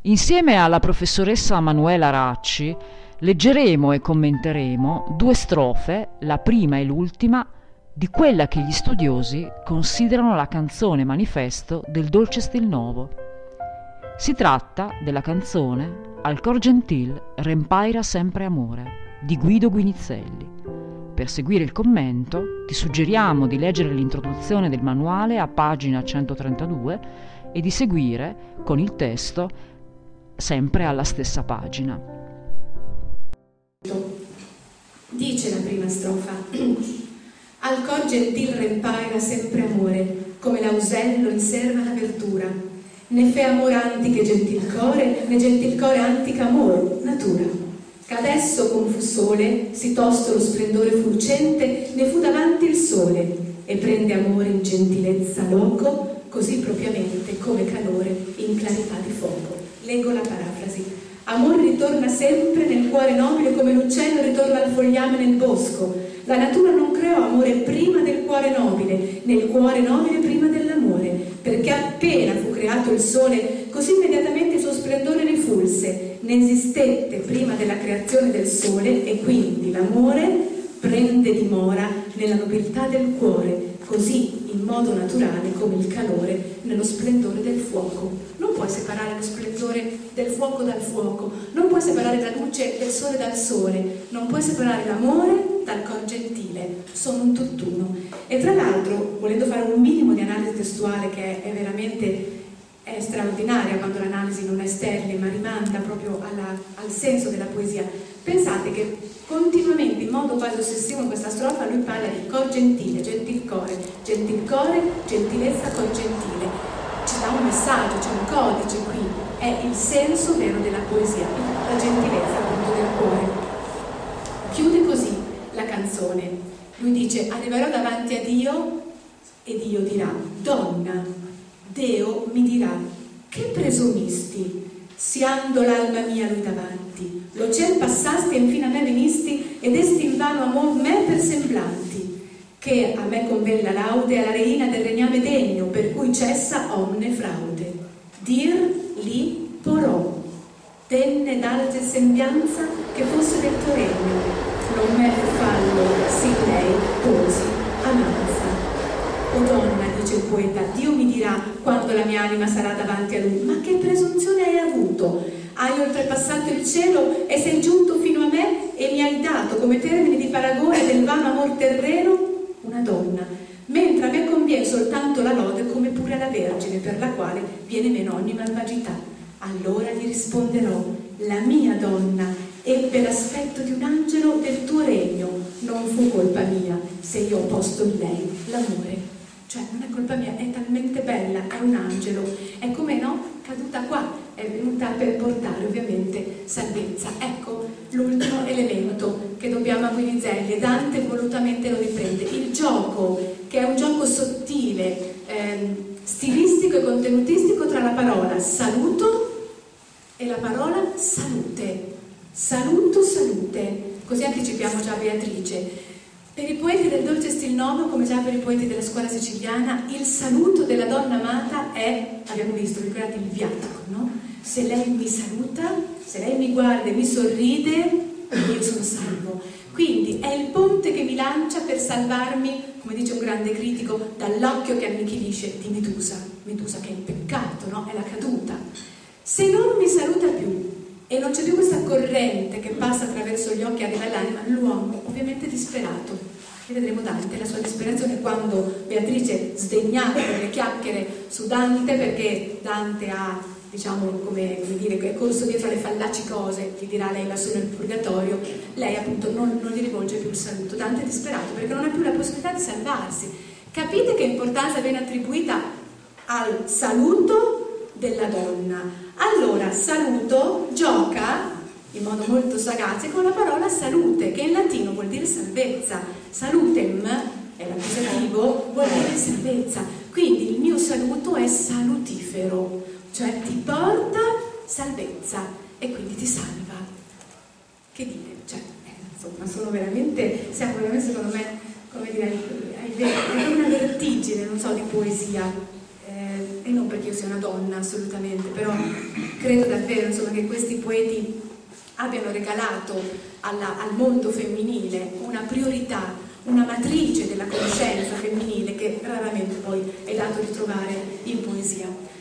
Insieme alla professoressa Manuela Racci leggeremo e commenteremo due strofe, la prima e l'ultima, di quella che gli studiosi considerano la canzone manifesto del dolce stil nuovo. Si tratta della canzone Al cor gentil rempaira sempre amore di Guido Guinizelli. Per seguire il commento ti suggeriamo di leggere l'introduzione del manuale a pagina 132 e di seguire con il testo sempre alla stessa pagina. Dice la prima strofa: al cor gentil rempaira sempre amore, come l'ausello inserva la verdura, né fe amor antiche gentil core, né gentil core antica amor, natura. Ch'adesso con fu sole, si tosto lo splendore fulgente, ne fu davanti il sole, e prende amore in gentilezza loco, così propriamente come calore in clarità di fuoco. Leggo la parafrasi. Amor ritorna sempre nel cuore nobile come l'uccello ritorna al fogliame nel bosco. La natura non creò amore prima del cuore nobile, nel cuore nobile prima dell'amore, perché appena fu creato il sole, così immediatamente il suo splendore rifulse, ne esistette prima della creazione del sole, e quindi l'amore prende dimora nella nobiltà del cuore, così in modo naturale come il calore nello splendore del fuoco. Non puoi separare lo splendore del fuoco dal fuoco, non puoi separare la luce del sole dal sole, non puoi separare l'amore dal cor gentile, sono un tutt'uno. E tra l'altro, volendo fare un minimo di analisi testuale che è veramente straordinaria quando l'analisi non è sterile ma rimanda proprio al senso della poesia, pensate che continuamente, in modo quasi ossessivo in questa strofa, lui parla di cor gentile, gentil core, gentilezza, cor gentile. Ci dà un messaggio, c'è un codice qui, è il senso vero della poesia, la gentilezza appunto del cuore. Chiude così la canzone, lui dice: arriverò davanti a Dio e Dio dirà: donna. Deo mi dirà: che presumisti, siando l'alma mia lui davanti, lo ciel passasti e infine a me venisti, ed esti invano amor me per semblanti, che a me conven la laude alla reina del regname degno, per cui cessa omne fraude. Dir li porò, tenne d'alge sembianza che fosse del tuo regno, non me fallo, sì lei posi amanza. O donna, dice il poeta, Dio mi dirà quando la mia anima sarà davanti a lui: ma che presunzione hai avuto? Hai oltrepassato il cielo e sei giunto fino a me e mi hai dato come termine di paragone del vano amor terreno una donna, mentre a me conviene soltanto la lode come pure alla Vergine, per la quale viene meno ogni malvagità. Allora gli risponderò: la mia donna ebbe l'aspetto di un angelo del tuo regno, non fu colpa mia se io ho posto in lei l'amore. Cioè non è colpa mia, è talmente bella, è un angelo, è come no, caduta qua, è venuta per portare ovviamente salvezza. Ecco l'ultimo elemento che dobbiamo a Guinizelli, e Dante volutamente lo riprende, il gioco, che è un gioco sottile, stilistico e contenutistico tra la parola saluto e la parola salute. Saluto, salute, così anticipiamo già Beatrice. Per i poeti del dolce stil novo, come già per i poeti della scuola siciliana, il saluto della donna amata è, abbiamo visto, ricordate, il viatico, no? Se lei mi saluta, se lei mi guarda e mi sorride, io sono salvo. Quindi è il ponte che mi lancia per salvarmi, come dice un grande critico, dall'occhio che annichilisce di Medusa. Medusa che è il peccato, no? È la caduta. Se non mi saluta più e non c'è più questa corrente che passa attraverso gli occhi e arriva all'anima, l'uomo ovviamente è disperato. E vedremo Dante, la sua disperazione quando Beatrice, sdegnata per le chiacchiere su Dante, perché Dante ha, diciamo, come dire, è corso dietro alle fallaci cose, gli dirà lei lassù nel purgatorio, lei appunto non gli rivolge più il saluto. Dante è disperato perché non ha più la possibilità di salvarsi. Capite che importanza viene attribuita al saluto della donna? Allora, saluto gioca in modo molto sagace con la parola salute, che in latino vuol dire salvezza. Salutem è l'accusativo, vuol dire salvezza. Quindi il mio saluto è salutifero, cioè ti porta salvezza e quindi ti salva. Che dire? Cioè, insomma, siamo veramente, secondo me, come dire, è una vertigine, non so, di poesia. non perché io sia una donna assolutamente, però credo davvero insomma, che questi poeti abbiano regalato al mondo femminile una priorità, una matrice della conoscenza femminile che raramente poi è dato ritrovare in poesia.